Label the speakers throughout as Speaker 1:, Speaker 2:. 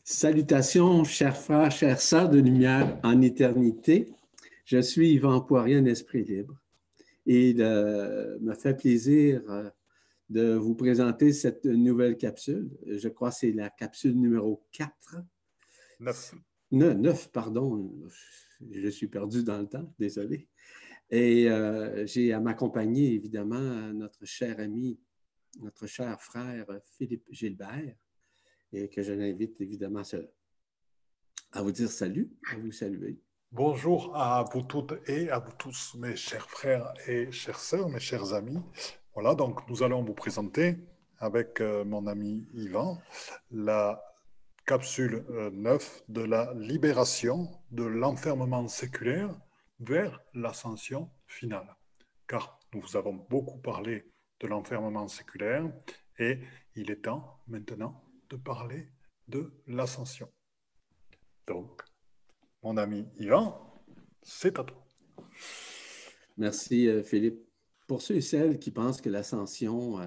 Speaker 1: Salutations, chers frères, chères sœurs de lumière en éternité. Je suis Yvan Poirier, un esprit libre. Et il me fait plaisir de vous présenter cette nouvelle capsule. Je crois que c'est la capsule numéro 4.
Speaker 2: 9.
Speaker 1: 9, pardon. Je suis perdu dans le temps, désolé. Et j'ai à m'accompagner, évidemment, notre cher ami, notre cher frère Philippe Gilbert, et que je l'invite évidemment à vous dire salut, à vous saluer.
Speaker 2: Bonjour à vous toutes et à vous tous, mes chers frères et chères sœurs, mes chers amis. Voilà, donc nous allons vous présenter avec mon ami Yvan la capsule 9 de la libération de l'enfermement séculaire vers l'ascension finale. Car nous vous avons beaucoup parlé de l'enfermement séculaire et il est temps maintenant de parler de l'ascension. Donc, mon ami Yvan, c'est à toi.
Speaker 1: Merci, Philippe. Pour ceux et celles qui pensent que l'ascension,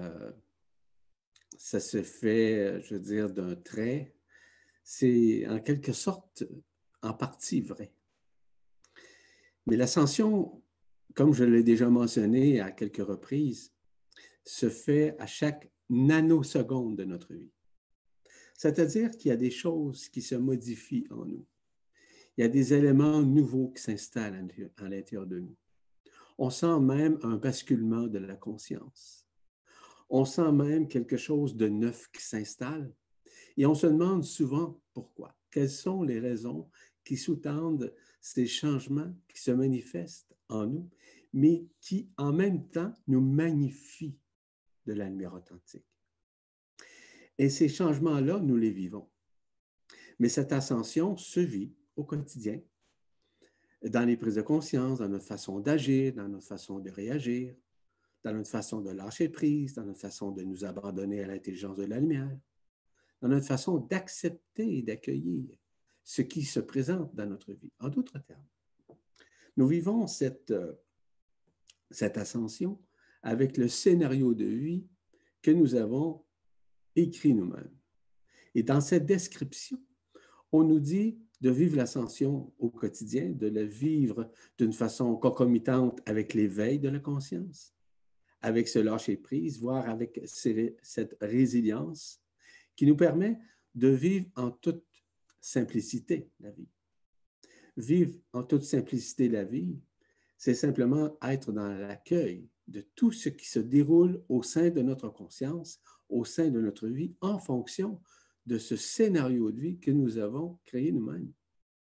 Speaker 1: ça se fait, je veux dire, d'un trait, c'est en quelque sorte en partie vrai. Mais l'ascension, comme je l'ai déjà mentionné à quelques reprises, se fait à chaque nanoseconde de notre vie. C'est-à-dire qu'il y a des choses qui se modifient en nous. Il y a des éléments nouveaux qui s'installent à l'intérieur de nous. On sent même un basculement de la conscience. On sent même quelque chose de neuf qui s'installe. Et on se demande souvent pourquoi. Quelles sont les raisons qui sous-tendent ces changements qui se manifestent en nous, mais qui en même temps nous magnifient de la lumière authentique. Et ces changements-là, nous les vivons. Mais cette ascension se vit au quotidien, dans les prises de conscience, dans notre façon d'agir, dans notre façon de réagir, dans notre façon de lâcher prise, dans notre façon de nous abandonner à l'intelligence de la lumière, dans notre façon d'accepter et d'accueillir ce qui se présente dans notre vie. En d'autres termes, nous vivons cette ascension avec le scénario de vie que nous avons écrit nous-mêmes. Et dans cette description, on nous dit de vivre l'ascension au quotidien, de la vivre d'une façon concomitante avec l'éveil de la conscience, avec ce lâcher-prise, voire avec cette résilience qui nous permet de vivre en toute simplicité la vie. Vivre en toute simplicité la vie, c'est simplement être dans l'accueil de tout ce qui se déroule au sein de notre conscience, au sein de notre vie, en fonction de ce scénario de vie que nous avons créé nous-mêmes.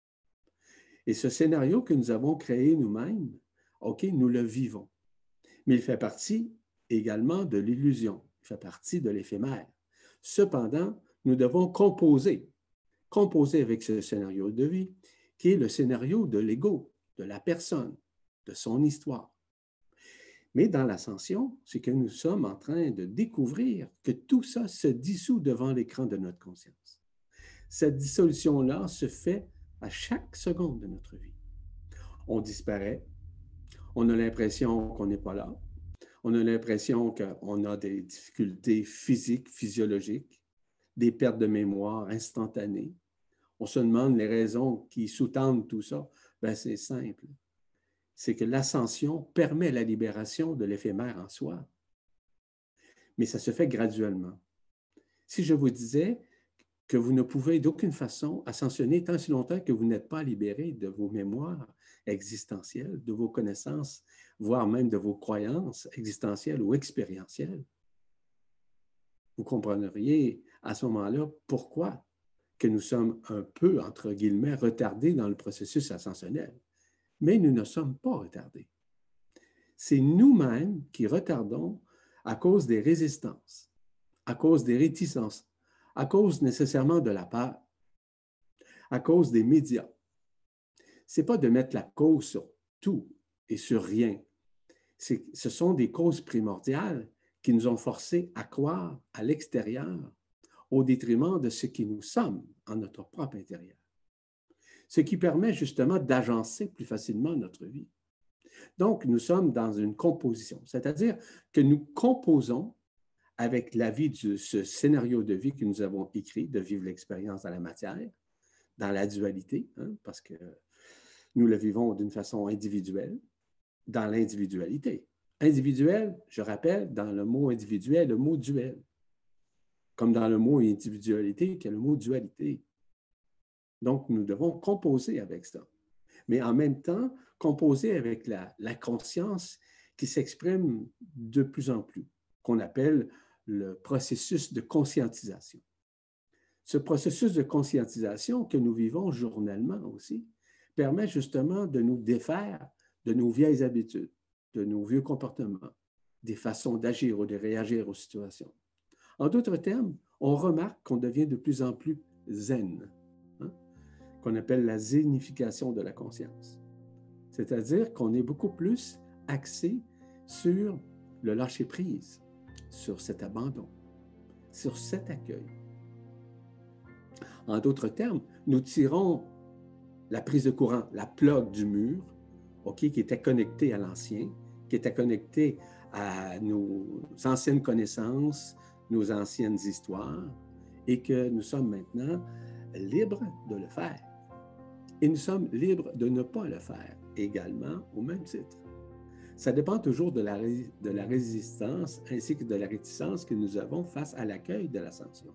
Speaker 1: Et ce scénario que nous avons créé nous-mêmes, OK, nous le vivons. Mais il fait partie également de l'illusion, il fait partie de l'éphémère. Cependant, nous devons composer avec ce scénario de vie, qui est le scénario de l'ego, de la personne, de son histoire. Mais dans l'ascension, c'est que nous sommes en train de découvrir que tout ça se dissout devant l'écran de notre conscience. Cette dissolution-là se fait à chaque seconde de notre vie. On disparaît, on a l'impression qu'on n'est pas là, on a l'impression qu'on a des difficultés physiques, physiologiques, des pertes de mémoire instantanées. On se demande les raisons qui sous-tendent tout ça. Bien, c'est simple. C'est que l'ascension permet la libération de l'éphémère en soi. Mais ça se fait graduellement. Si je vous disais que vous ne pouvez d'aucune façon ascensionner tant si longtemps que vous n'êtes pas libéré de vos mémoires existentielles, de vos connaissances, voire même de vos croyances existentielles ou expérientielles, vous comprendriez à ce moment-là pourquoi que nous sommes un peu, entre guillemets, retardés dans le processus ascensionnel. Mais nous ne sommes pas retardés. C'est nous-mêmes qui retardons à cause des résistances, à cause des réticences, à cause nécessairement de la peur, à cause des médias. Ce n'est pas de mettre la cause sur tout et sur rien. Ce sont des causes primordiales qui nous ont forcés à croire à l'extérieur au détriment de ce qui nous sommes en notre propre intérieur. Ce qui permet justement d'agencer plus facilement notre vie. Donc, nous sommes dans une composition, c'est-à-dire que nous composons avec la vie de ce scénario de vie que nous avons écrit, de vivre l'expérience dans la matière, dans la dualité, hein, parce que nous le vivons d'une façon individuelle, dans l'individualité. Individuel, je rappelle, dans le mot individuel, le mot duel. Comme dans le mot individualité, qu'il y a le mot dualité. Donc, nous devons composer avec ça. Mais en même temps, composer avec la conscience qui s'exprime de plus en plus, qu'on appelle le processus de conscientisation. Ce processus de conscientisation que nous vivons journellement aussi permet justement de nous défaire de nos vieilles habitudes, de nos vieux comportements, des façons d'agir ou de réagir aux situations. En d'autres termes, on remarque qu'on devient de plus en plus zen, hein, qu'on appelle la zénification de la conscience. C'est-à-dire qu'on est beaucoup plus axé sur le lâcher-prise, sur cet abandon, sur cet accueil. En d'autres termes, nous tirons la prise de courant, la plug du mur, okay, qui était connectée à l'ancien, qui était connectée à nos anciennes connaissances, nos anciennes histoires, et que nous sommes maintenant libres de le faire. Et nous sommes libres de ne pas le faire également au même titre. Ça dépend toujours de la résistance ainsi que de la réticence que nous avons face à l'accueil de l'ascension.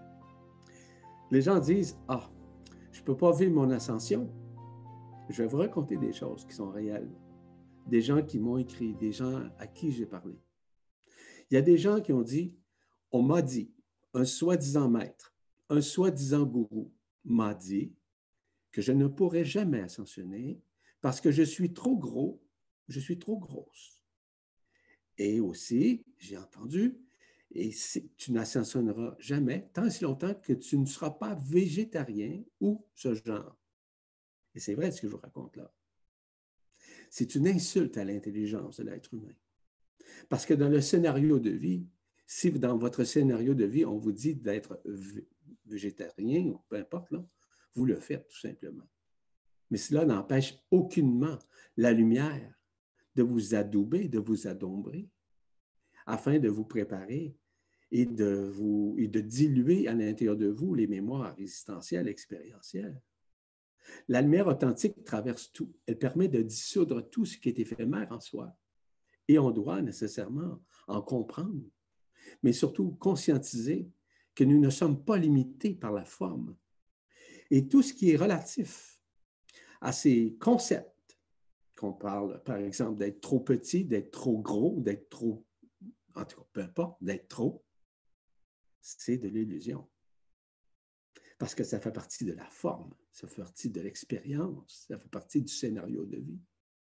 Speaker 1: Les gens disent « Ah, je ne peux pas vivre mon ascension. » Je vais vous raconter des choses qui sont réelles. Des gens qui m'ont écrit, des gens à qui j'ai parlé. Il y a des gens qui ont dit « On m'a dit, un soi-disant maître, un soi-disant gourou m'a dit que je ne pourrais jamais ascensionner parce que je suis trop gros, je suis trop grosse. Et aussi, j'ai entendu, et tu n'ascensionneras jamais tant et si longtemps que tu ne seras pas végétarien ou ce genre. Et c'est vrai ce que je vous raconte là. C'est une insulte à l'intelligence de l'être humain. Parce que dans le scénario de vie, si dans votre scénario de vie, on vous dit d'être végétarien ou peu importe, là, vous le faites tout simplement. Mais cela n'empêche aucunement la lumière de vous adouber, de vous adombrer, afin de vous préparer et de diluer à l'intérieur de vous les mémoires résistentielles, expérientielles. La lumière authentique traverse tout. Elle permet de dissoudre tout ce qui est éphémère en soi. Et on doit nécessairement en comprendre, mais surtout conscientiser que nous ne sommes pas limités par la forme. Et tout ce qui est relatif à ces concepts qu'on parle, par exemple, d'être trop petit, d'être trop gros, d'être trop, en tout cas, peu importe, d'être trop, c'est de l'illusion. Parce que ça fait partie de la forme, ça fait partie de l'expérience, ça fait partie du scénario de vie.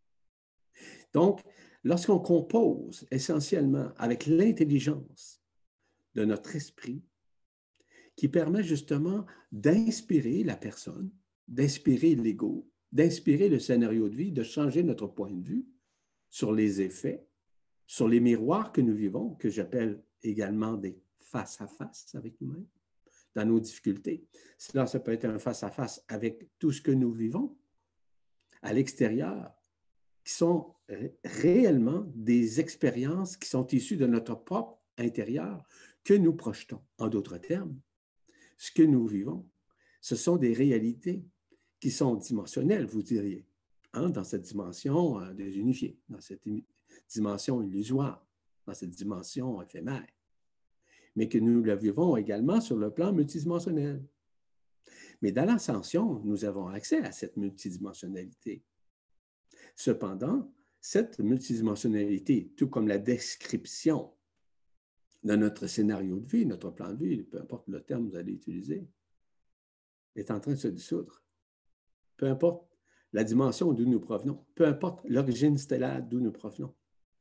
Speaker 1: Donc, lorsqu'on compose essentiellement avec l'intelligence de notre esprit, qui permet justement d'inspirer la personne, d'inspirer l'ego, d'inspirer le scénario de vie, de changer notre point de vue sur les effets, sur les miroirs que nous vivons, que j'appelle également des face-à-face avec nous-mêmes, dans nos difficultés. Cela, ça peut être un face-à-face avec tout ce que nous vivons à l'extérieur, qui sont réellement des expériences qui sont issues de notre propre intérieur que nous projetons. En d'autres termes, ce que nous vivons, ce sont des réalités qui sont dimensionnelles, vous diriez, hein, dans cette dimension désunifiée, dans cette dimension illusoire, dans cette dimension éphémère, mais que nous la vivons également sur le plan multidimensionnel. Mais dans l'ascension, nous avons accès à cette multidimensionnalité. Cependant, cette multidimensionnalité, tout comme la description de notre scénario de vie, notre plan de vie, peu importe le terme que vous allez utiliser, est en train de se dissoudre. Peu importe la dimension d'où nous provenons, peu importe l'origine stellaire d'où nous provenons,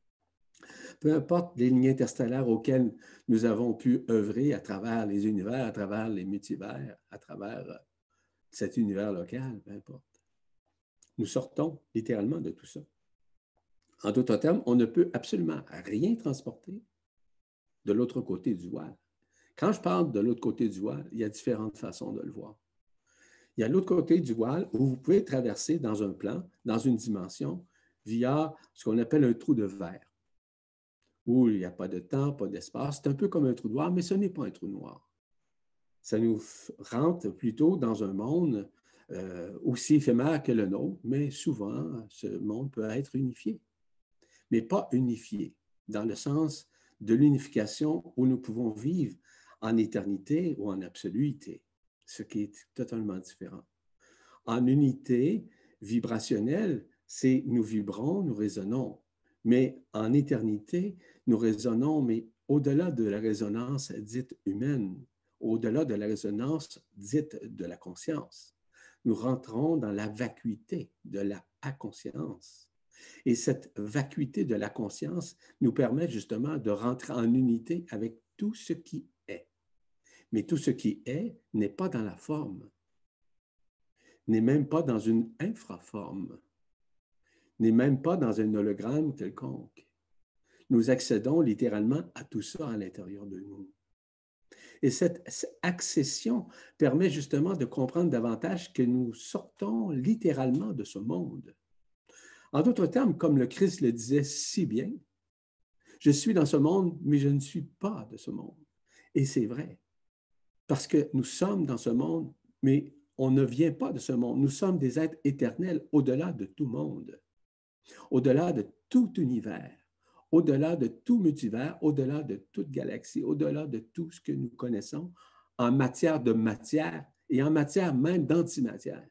Speaker 1: peu importe les lignes interstellaires auxquelles nous avons pu œuvrer à travers les univers, à travers les multivers, à travers cet univers local, peu importe. Nous sortons littéralement de tout ça. En d'autres termes, on ne peut absolument rien transporter de l'autre côté du voile. Quand je parle de l'autre côté du voile, il y a différentes façons de le voir. Il y a l'autre côté du voile où vous pouvez traverser dans un plan, dans une dimension, via ce qu'on appelle un trou de verre. où il n'y a pas de temps, pas d'espace. C'est un peu comme un trou noir, mais ce n'est pas un trou noir. Ça nous rentre plutôt dans un monde aussi éphémère que le nôtre, mais souvent, ce monde peut être unifié, mais pas unifié dans le sens de l'unification où nous pouvons vivre en éternité ou en absoluité, ce qui est totalement différent. En unité vibrationnelle, c'est nous vibrons, nous résonnons, mais en éternité, nous résonnons, mais au-delà de la résonance dite humaine, au-delà de la résonance dite de la conscience. Nous rentrons dans la vacuité de la inconscience. Et cette vacuité de la conscience nous permet justement de rentrer en unité avec tout ce qui est. Mais tout ce qui est n'est pas dans la forme, n'est même pas dans une infraforme, n'est même pas dans un hologramme quelconque. Nous accédons littéralement à tout ça à l'intérieur de nous. Et cette accession permet justement de comprendre davantage que nous sortons littéralement de ce monde. En d'autres termes, comme le Christ le disait si bien, je suis dans ce monde, mais je ne suis pas de ce monde. Et c'est vrai, parce que nous sommes dans ce monde, mais on ne vient pas de ce monde. Nous sommes des êtres éternels au-delà de tout monde, au-delà de tout univers, au-delà de tout multivers, au-delà de toute galaxie, au-delà de tout ce que nous connaissons en matière de matière et en matière même d'antimatière.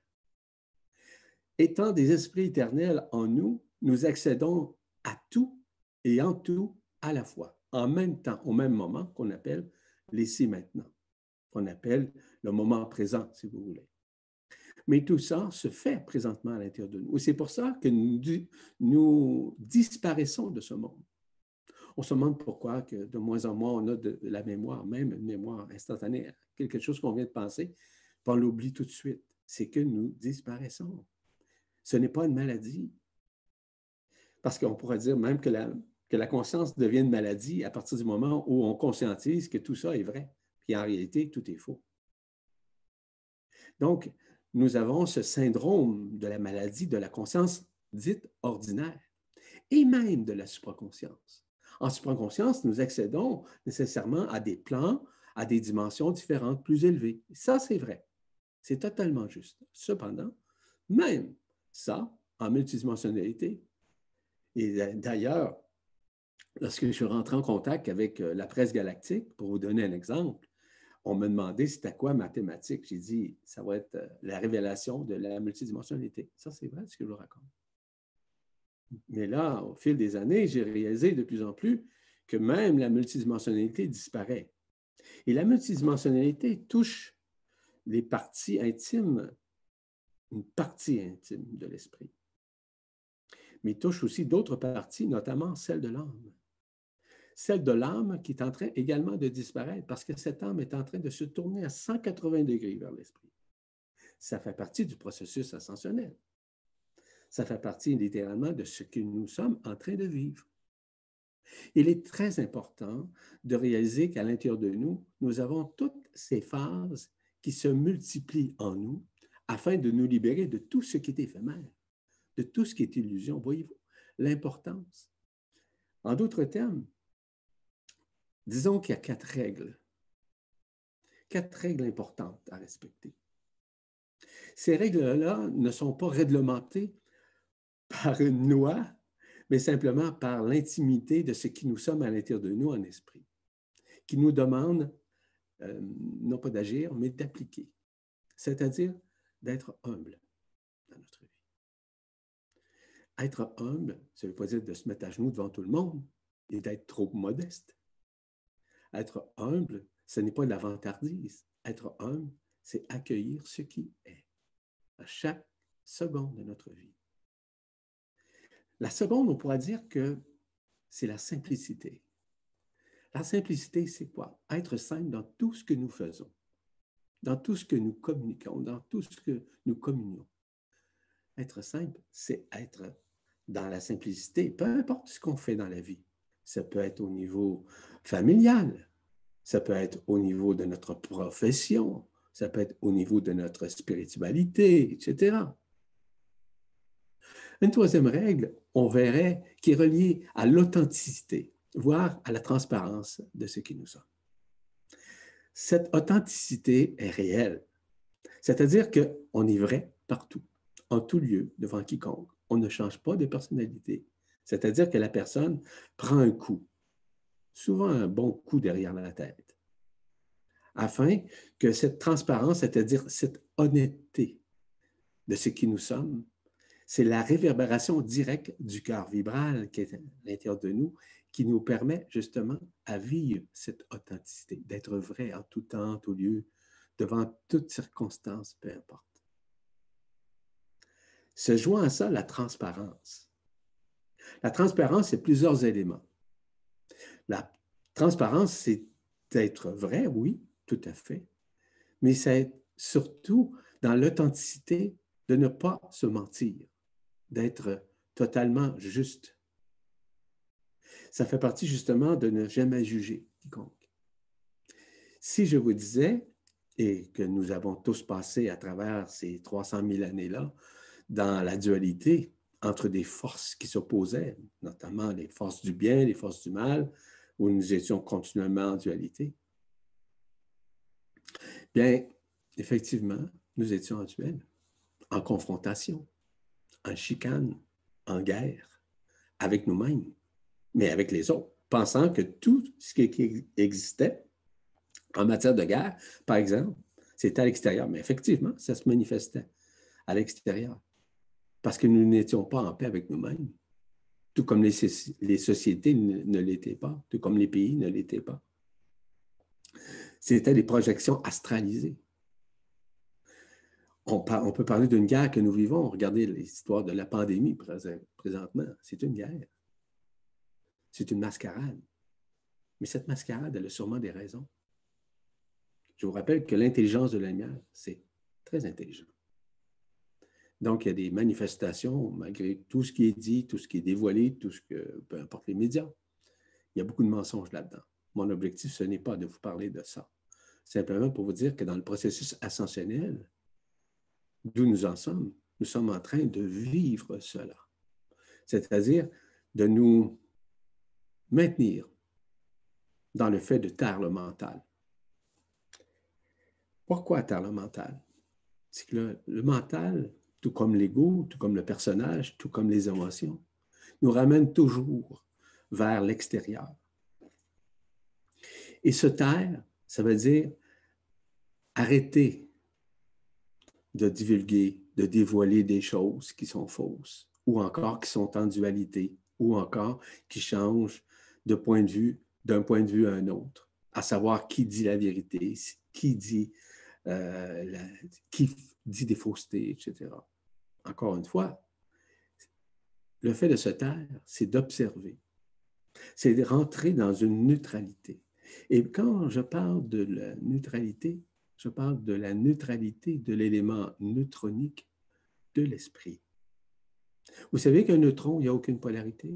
Speaker 1: Étant des esprits éternels en nous, nous accédons à tout et en tout à la fois, en même temps, au même moment, qu'on appelle l'ici maintenant, qu'on appelle le moment présent, si vous voulez. Mais tout ça se fait présentement à l'intérieur de nous. Et c'est pour ça que nous disparaissons de ce monde. On se demande pourquoi que de moins en moins on a de la mémoire, même une mémoire instantanée, quelque chose qu'on vient de penser, puis on l'oublie tout de suite. C'est que nous disparaissons. Ce n'est pas une maladie. Parce qu'on pourrait dire même que la conscience devient une maladie à partir du moment où on conscientise que tout ça est vrai, puis en réalité, tout est faux. Donc, nous avons ce syndrome de la maladie de la conscience dite ordinaire et même de la supraconscience. En supraconscience, nous accédons nécessairement à des plans, à des dimensions différentes, plus élevées. Ça, c'est vrai. C'est totalement juste. Cependant, même ça, en multidimensionnalité, et d'ailleurs, lorsque je suis rentré en contact avec la presse galactique, pour vous donner un exemple, on me demandait c'était quoi mathématiques. J'ai dit, ça va être la révélation de la multidimensionnalité. Ça, c'est vrai ce que je vous raconte. Mais là, au fil des années, j'ai réalisé de plus en plus que même la multidimensionnalité disparaît. Et la multidimensionnalité touche les parties intimes, une partie intime de l'esprit, mais touche aussi d'autres parties, notamment celle de l'âme. Celle de l'âme qui est en train également de disparaître parce que cette âme est en train de se tourner à 180 degrés vers l'esprit. Ça fait partie du processus ascensionnel. Ça fait partie littéralement de ce que nous sommes en train de vivre. Il est très important de réaliser qu'à l'intérieur de nous, nous avons toutes ces phases qui se multiplient en nous afin de nous libérer de tout ce qui est éphémère, de tout ce qui est illusion. Voyez-vous l'importance? En d'autres termes, disons qu'il y a 4 règles importantes à respecter. Ces règles-là ne sont pas réglementées par une loi, mais simplement par l'intimité de ce qui nous sommes à l'intérieur de nous en esprit, qui nous demande non pas d'agir, mais d'appliquer, c'est-à-dire d'être humble dans notre vie. Être humble, ça ne veut pas dire de se mettre à genoux devant tout le monde et d'être trop modeste. Être humble, ce n'est pas de la vantardise. Être humble, c'est accueillir ce qui est à chaque seconde de notre vie. La seconde, on pourra dire que c'est la simplicité. La simplicité, c'est quoi? Être simple dans tout ce que nous faisons, dans tout ce que nous communiquons, dans tout ce que nous communions. Être simple, c'est être dans la simplicité, peu importe ce qu'on fait dans la vie. Ça peut être au niveau familial, ça peut être au niveau de notre profession, ça peut être au niveau de notre spiritualité, etc. Une troisième règle, on verrait, qui est reliée à l'authenticité. voire à la transparence de ce qui nous sommes. Cette authenticité est réelle, c'est-à-dire qu'on est vrai partout, en tout lieu, devant quiconque. On ne change pas de personnalité, c'est-à-dire que la personne prend un coup, souvent un bon coup derrière la tête, afin que cette transparence, c'est-à-dire cette honnêteté de ce qui nous sommes, c'est la réverbération directe du cœur vibral qui est à l'intérieur de nous, qui nous permet justement à vivre cette authenticité, d'être vrai en tout temps, en tout lieu, devant toutes circonstances, peu importe. Se joint à ça la transparence. La transparence, c'est plusieurs éléments. La transparence, c'est d'être vrai, oui, tout à fait, mais c'est surtout dans l'authenticité de ne pas se mentir, d'être totalement juste. Ça fait partie justement de ne jamais juger quiconque. Si je vous disais, et que nous avons tous passé à travers ces 300 000 années-là, dans la dualité entre des forces qui s'opposaient, notamment les forces du bien, les forces du mal, où nous étions continuellement en dualité, bien, effectivement, nous étions en duel, en confrontation, en chicane, en guerre, avec nous-mêmes, mais avec les autres, pensant que tout ce qui existait en matière de guerre, par exemple, c'était à l'extérieur. Mais effectivement, ça se manifestait à l'extérieur, parce que nous n'étions pas en paix avec nous-mêmes, tout comme les sociétés ne l'étaient pas, tout comme les pays ne l'étaient pas. C'était des projections astralisées. On peut parler d'une guerre que nous vivons. Regardez l'histoire de la pandémie présentement. C'est une guerre. C'est une mascarade. Mais cette mascarade, elle a sûrement des raisons. Je vous rappelle que l'intelligence de la lumière, c'est très intelligent. Donc, il y a des manifestations, malgré tout ce qui est dit, tout ce qui est dévoilé, tout ce que, peu importe les médias, il y a beaucoup de mensonges là-dedans. Mon objectif, ce n'est pas de vous parler de ça. Simplement pour vous dire que dans le processus ascensionnel, d'où nous en sommes, nous sommes en train de vivre cela. C'est-à-dire de nous maintenir dans le fait de taire le mental. Pourquoi taire le mental? C'est que le mental, tout comme l'ego, tout comme le personnage, tout comme les émotions, nous ramène toujours vers l'extérieur. Et se taire, ça veut dire arrêter de divulguer, de dévoiler des choses qui sont fausses, ou encore qui sont en dualité, ou encore qui changent de point de vue, d'un point de vue à un autre, à savoir qui dit la vérité, qui dit des faussetés, etc. Encore une fois, le fait de se taire, c'est d'observer, c'est de rentrer dans une neutralité. Et quand je parle de la neutralité, je parle de la neutralité de l'élément neutronique de l'esprit. Vous savez qu'un neutron, il n'y a aucune polarité?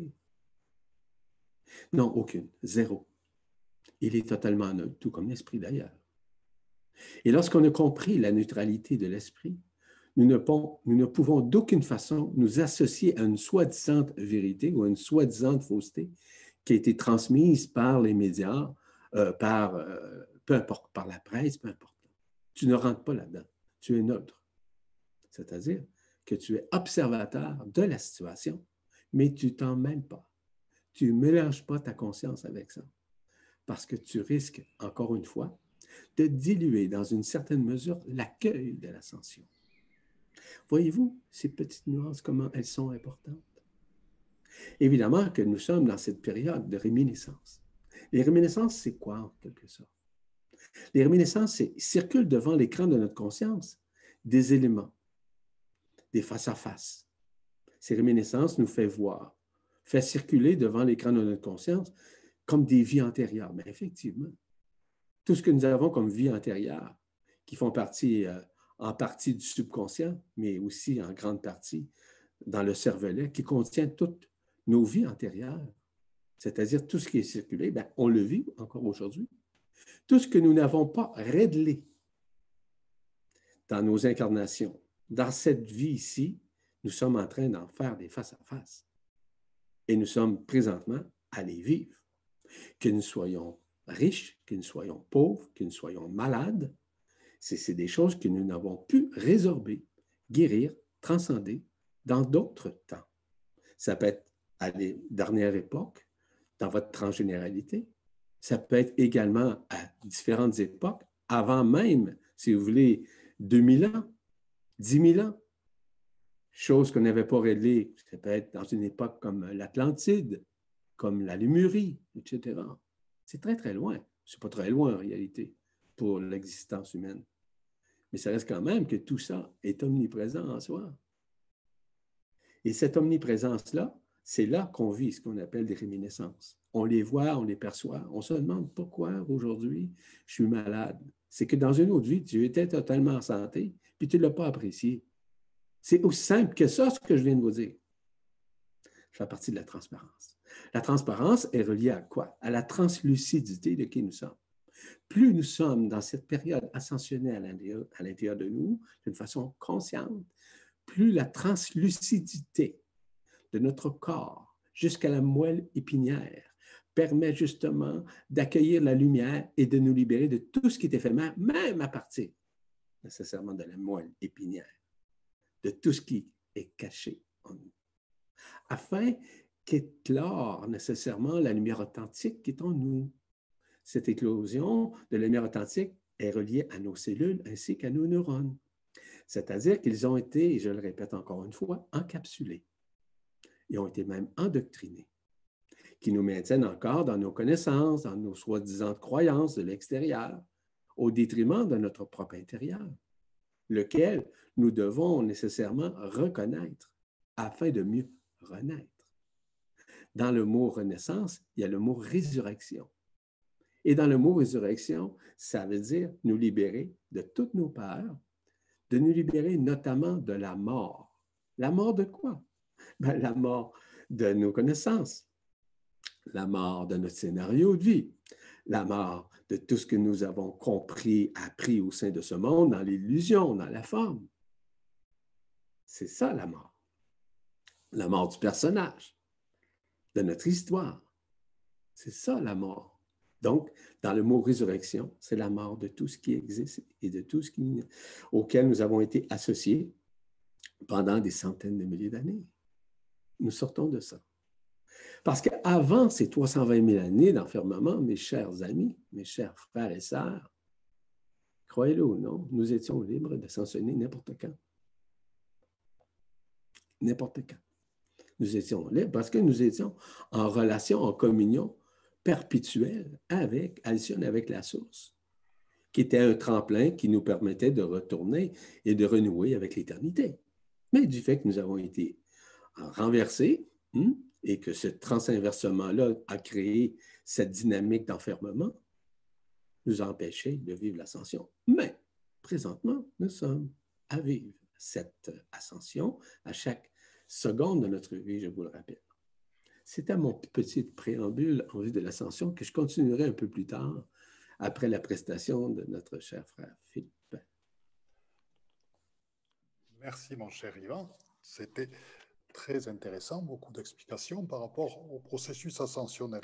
Speaker 1: Non, aucune, zéro. Il est totalement neutre, tout comme l'esprit d'ailleurs. Et lorsqu'on a compris la neutralité de l'esprit, nous ne pouvons d'aucune façon nous associer à une soi-disant vérité ou à une soi-disant fausseté qui a été transmise par les médias, peu importe, par la presse, peu importe. Tu ne rentres pas là-dedans. Tu es neutre. C'est-à-dire que tu es observateur de la situation, mais tu ne t'en mêles pas. Tu ne mélanges pas ta conscience avec ça. Parce que tu risques, encore une fois, de diluer dans une certaine mesure l'accueil de l'ascension. Voyez-vous ces petites nuances, comment elles sont importantes? Évidemment que nous sommes dans cette période de réminiscence. Les réminiscences, c'est quoi en quelque sorte? Les réminiscences, circulent devant l'écran de notre conscience des éléments, des face-à-face. Ces réminiscences nous font voir, fait circuler devant l'écran de notre conscience comme des vies antérieures. Mais effectivement, tout ce que nous avons comme vie antérieure, qui font partie en partie du subconscient, mais aussi en grande partie dans le cervelet, qui contient toutes nos vies antérieures, c'est-à-dire tout ce qui est circulé, bien, on le vit encore aujourd'hui. Tout ce que nous n'avons pas réglé dans nos incarnations, dans cette vie ici, nous sommes en train d'en faire des face-à-face. Et nous sommes présentement à les vivre. Que nous soyons riches, que nous soyons pauvres, que nous soyons malades, c'est des choses que nous n'avons pu résorber, guérir, transcender dans d'autres temps. Ça peut être à les dernières époques, dans votre transgénéralité. Ça peut être également à différentes époques, avant même, si vous voulez, 2000 ans, 10 000 ans. Chose qu'on n'avait pas réglée, ça peut être dans une époque comme l'Atlantide, comme la Lémurie, etc. C'est très, très loin. C'est pas très loin en réalité pour l'existence humaine. Mais ça reste quand même que tout ça est omniprésent en soi. Et cette omniprésence-là, c'est là qu'on vit ce qu'on appelle des réminiscences. On les voit, on les perçoit. On se demande pourquoi aujourd'hui je suis malade. C'est que dans une autre vie, tu étais totalement en santé, puis tu ne l'as pas apprécié. C'est aussi simple que ça, ce que je viens de vous dire. Ça fait partie de la transparence. La transparence est reliée à quoi? À la translucidité de qui nous sommes. Plus nous sommes dans cette période ascensionnelle à l'intérieur de nous, d'une façon consciente, plus la translucidité de notre corps jusqu'à la moelle épinière permet justement d'accueillir la lumière et de nous libérer de tout ce qui est éphémère, même à partir nécessairement de la moelle épinière, de tout ce qui est caché en nous, afin qu'éclore nécessairement la lumière authentique qui est en nous. Cette éclosion de lumière authentique est reliée à nos cellules ainsi qu'à nos neurones. C'est-à-dire qu'ils ont été, et je le répète encore une fois, encapsulés. Ils ont été même endoctrinés, qui nous maintiennent encore dans nos connaissances, dans nos soi-disant croyances de l'extérieur, au détriment de notre propre intérieur, lequel nous devons nécessairement reconnaître afin de mieux renaître. Dans le mot renaissance, il y a le mot résurrection. Et dans le mot résurrection, ça veut dire nous libérer de toutes nos peurs, de nous libérer notamment de la mort. La mort de quoi? Ben, la mort de nos connaissances, la mort de notre scénario de vie, la mort de tout ce que nous avons compris, appris au sein de ce monde, dans l'illusion, dans la forme. C'est ça la mort. La mort du personnage, de notre histoire. C'est ça la mort. Donc, dans le mot résurrection, c'est la mort de tout ce qui existe et de tout ce auquel nous avons été associés pendant des centaines de milliers d'années. Nous sortons de ça. Parce qu'avant ces 320 000 années d'enfermement, mes chers amis, mes chers frères et sœurs, croyez-le ou non, nous étions libres de sanctionner n'importe quand. N'importe quand. Nous étions libres parce que nous étions en relation, en communion perpétuelle avec, additionnée avec la source, qui était un tremplin qui nous permettait de retourner et de renouer avec l'éternité. Mais du fait que nous avons été renversés, et que ce transinversement-là a créé cette dynamique d'enfermement, nous a empêchés de vivre l'ascension. Mais présentement, nous sommes à vivre cette ascension à chaque seconde de notre vie, je vous le rappelle. C'était mon petit préambule en vue de l'ascension que je continuerai un peu plus tard après la prestation de notre cher frère Philippe.
Speaker 2: Merci mon cher Yvan. C'était très intéressant, beaucoup d'explications par rapport au processus ascensionnel.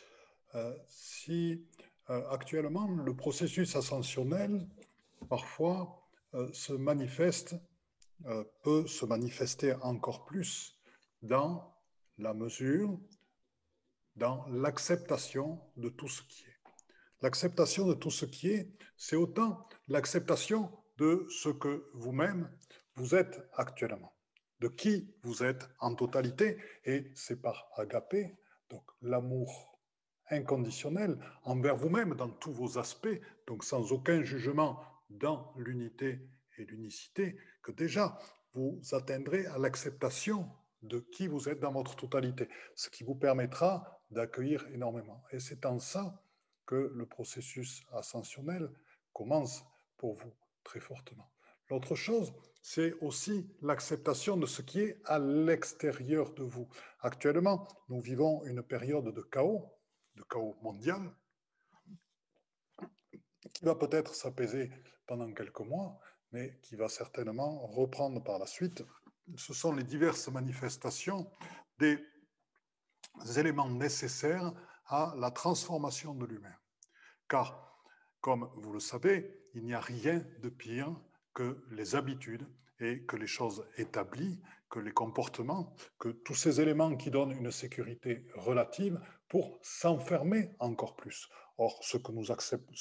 Speaker 2: Actuellement, le processus ascensionnel, parfois, se manifeste, peut se manifester encore plus dans la mesure, dans l'acceptation de tout ce qui est. L'acceptation de tout ce qui est, c'est autant l'acceptation de ce que vous-même, vous êtes actuellement, de qui vous êtes en totalité, et c'est par agapé, donc l'amour inconditionnel envers vous-même dans tous vos aspects, donc sans aucun jugement dans l'unité et l'unicité, que déjà vous atteindrez à l'acceptation de qui vous êtes dans votre totalité, ce qui vous permettra d'accueillir énormément. Et c'est en ça que le processus ascensionnel commence pour vous très fortement. L'autre chose, c'est aussi l'acceptation de ce qui est à l'extérieur de vous. Actuellement, nous vivons une période de chaos mondial, qui va peut-être s'apaiser pendant quelques mois, mais qui va certainement reprendre par la suite. Ce sont les diverses manifestations des éléments nécessaires à la transformation de l'humain. Car, comme vous le savez, il n'y a rien de pire que les habitudes et que les choses établies, que les comportements, que tous ces éléments qui donnent une sécurité relative pour s'enfermer encore plus. Or, ce que nous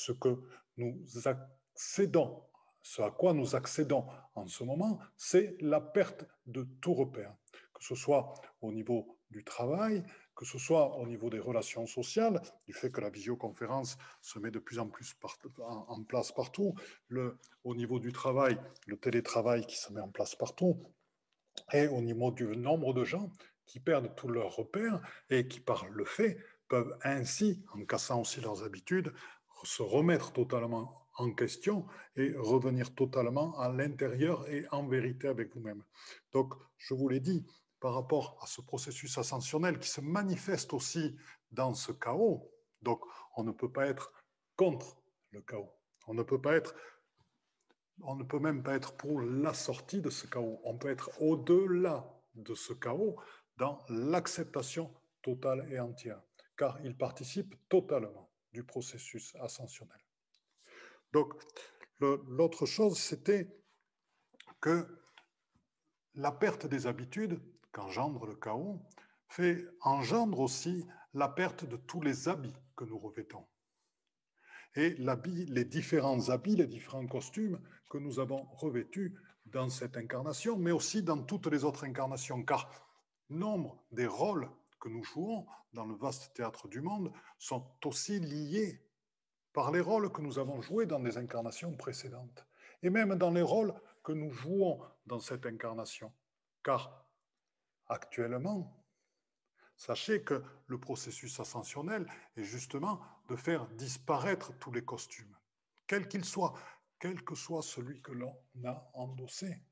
Speaker 2: accédons, ce à quoi nous accédons en ce moment, c'est la perte de tout repère, que ce soit au niveau du travail, que ce soit au niveau des relations sociales, du fait que la visioconférence se met de plus en plus en place partout, au niveau du travail, le télétravail qui se met en place partout, et au niveau du nombre de gens qui perdent tous leurs repères et qui, par le fait, peuvent ainsi, en cassant aussi leurs habitudes, se remettre totalement en question et revenir totalement à l'intérieur et en vérité avec vous-même. Donc, je vous l'ai dit, par rapport à ce processus ascensionnel qui se manifeste aussi dans ce chaos, donc on ne peut pas être contre le chaos, on ne peut même pas être pour la sortie de ce chaos, on peut être au-delà de ce chaos dans l'acceptation totale et entière, car il participe totalement du processus ascensionnel. Donc, l'autre chose, c'était que la perte des habitudes, qu'engendre le chaos, engendre aussi la perte de tous les habits que nous revêtons. Et les différents habits, les différents costumes que nous avons revêtus dans cette incarnation, mais aussi dans toutes les autres incarnations, car nombre des rôles que nous jouons dans le vaste théâtre du monde sont aussi liés par les rôles que nous avons joués dans des incarnations précédentes, et même dans les rôles que nous jouons dans cette incarnation. Car actuellement, sachez que le processus ascensionnel est justement de faire disparaître tous les costumes, quels qu'ils soient, quel que soit celui que l'on a endossé.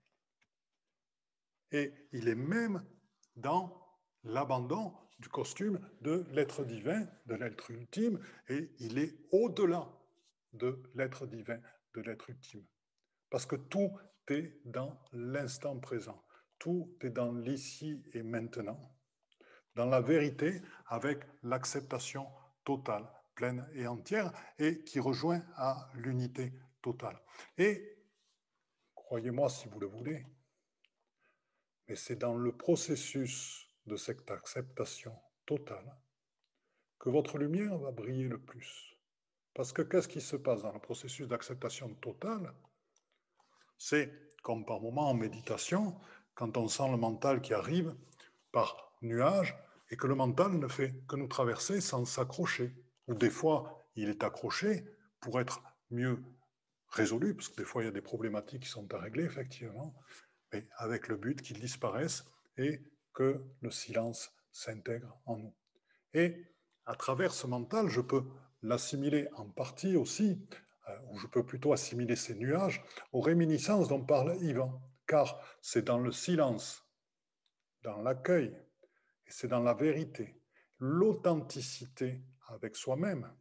Speaker 2: Et il est même dans l'abandon du costume de l'être divin, de l'être ultime, et il est au-delà de l'être divin, de l'être ultime. Parce que tout est dans l'instant présent, tout est dans l'ici et maintenant, dans la vérité avec l'acceptation totale, pleine et entière, et qui rejoint à l'unité totale. Et, croyez-moi si vous le voulez, mais c'est dans le processus de cette acceptation totale que votre lumière va briller le plus. Parce que qu'est-ce qui se passe dans le processus d'acceptation totale? C'est comme par moment en méditation, quand on sent le mental qui arrive par nuage et que le mental ne fait que nous traverser sans s'accrocher. Ou des fois, il est accroché pour être mieux résolu, parce que des fois, il y a des problématiques qui sont à régler, effectivement, mais avec le but qu'il disparaisse et que le silence s'intègre en nous. Et à travers ce mental, je peux l'assimiler en partie aussi, ou je peux plutôt assimiler ces nuages aux réminiscences dont parle Yvan, car c'est dans le silence, dans l'accueil, et c'est dans la vérité, l'authenticité avec soi-même,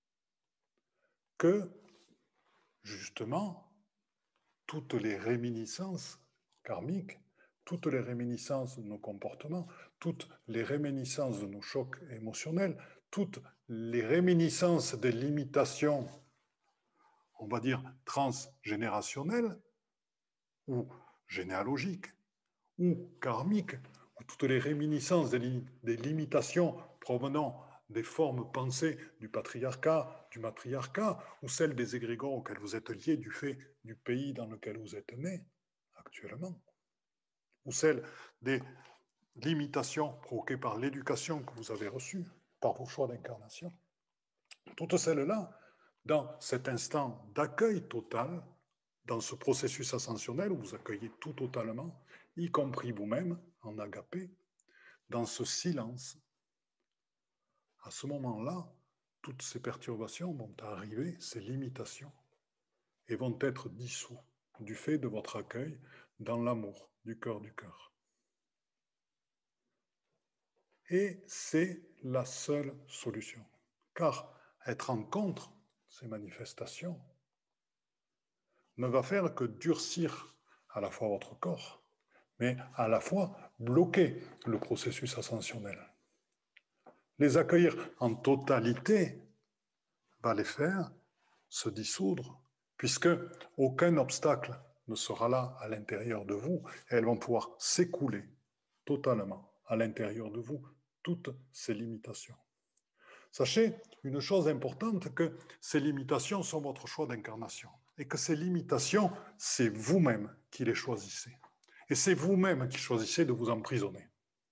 Speaker 2: que justement toutes les réminiscences karmiques, toutes les réminiscences de nos comportements, toutes les réminiscences de nos chocs émotionnels, toutes les réminiscences des limitations, on va dire, transgénérationnelles ou généalogiques ou karmiques, ou toutes les réminiscences des limitations provenant des formes pensées du patriarcat, du matriarcat, ou celles des égrégores auxquels vous êtes liés du fait du pays dans lequel vous êtes né actuellement, ou celles des limitations provoquées par l'éducation que vous avez reçue, par vos choix d'incarnation. Toutes celles-là, dans cet instant d'accueil total, dans ce processus ascensionnel où vous accueillez tout totalement, y compris vous-même en agapé, dans ce silence, à ce moment-là, toutes ces perturbations vont arriver, ces limitations, et vont être dissous du fait de votre accueil dans l'amour du cœur du cœur. Et c'est la seule solution. Car être en contre ces manifestations ne va faire que durcir à la fois votre corps, mais à la fois bloquer le processus ascensionnel. les accueillir en totalité va les faire se dissoudre, puisque aucun obstacle ne sera là à l'intérieur de vous, et elles vont pouvoir s'écouler totalement à l'intérieur de vous, toutes ces limitations. Sachez une chose importante, que ces limitations sont votre choix d'incarnation, et que ces limitations, c'est vous-même qui les choisissez. Et c'est vous-même qui choisissez de vous emprisonner.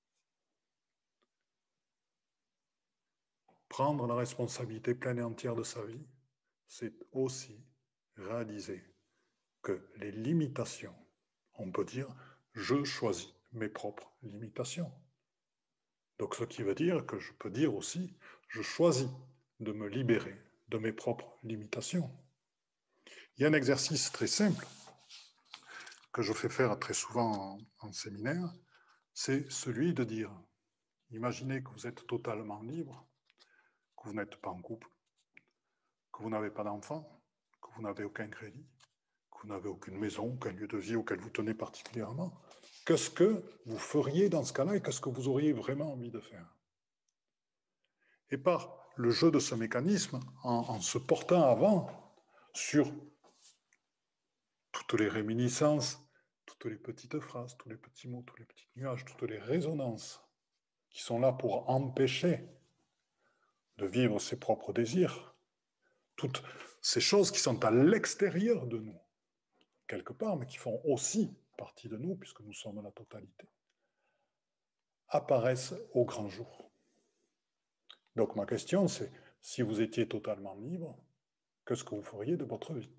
Speaker 2: Prendre la responsabilité pleine et entière de sa vie, c'est aussi réaliser que les limitations, on peut dire, je choisis mes propres limitations. Donc ce qui veut dire que je peux dire aussi, je choisis de me libérer de mes propres limitations. Il y a un exercice très simple que je fais faire très souvent en séminaire, c'est celui de dire, imaginez que vous êtes totalement libre, que vous n'êtes pas en couple, que vous n'avez pas d'enfant, que vous n'avez aucun crédit, que vous n'avez aucune maison, aucun lieu de vie auquel vous tenez particulièrement. Qu'est-ce que vous feriez dans ce cas-là et qu'est-ce que vous auriez vraiment envie de faire? Et par le jeu de ce mécanisme, en se portant avant sur toutes les réminiscences, toutes les petites phrases, tous les petits mots, tous les petits nuages, toutes les résonances qui sont là pour empêcher de vivre ses propres désirs, toutes ces choses qui sont à l'extérieur de nous, quelque part, mais qui font aussi partie de nous, puisque nous sommes la totalité, apparaissent au grand jour. Donc ma question, c'est, si vous étiez totalement libre, qu'est-ce que vous feriez de votre vie?